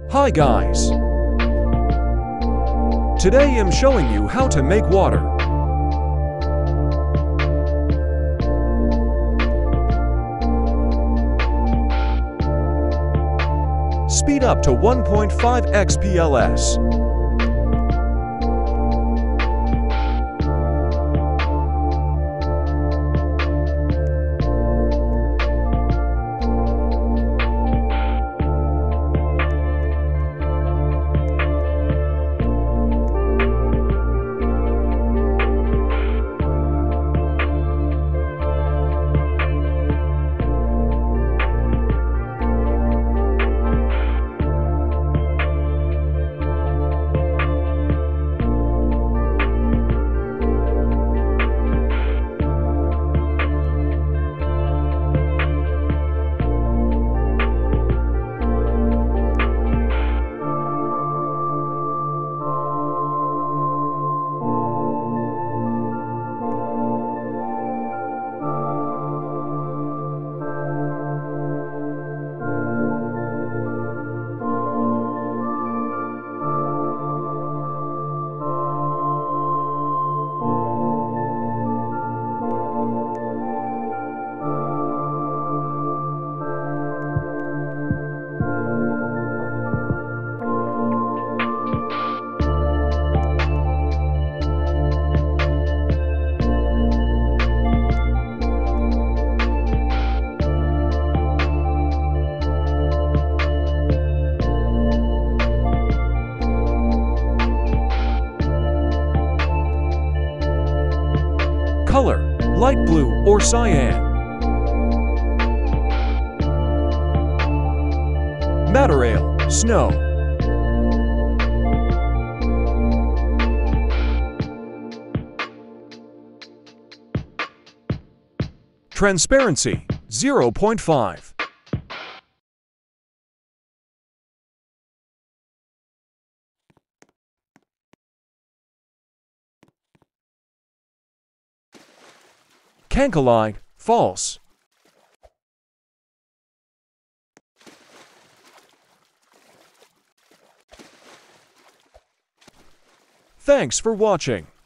Hi guys! Today I'm showing you how to make water. Speed up to 1.5 xpls. Color: light blue or cyan. Material: snow. Transparency: 0.5. Cankelide: false. Thanks for watching.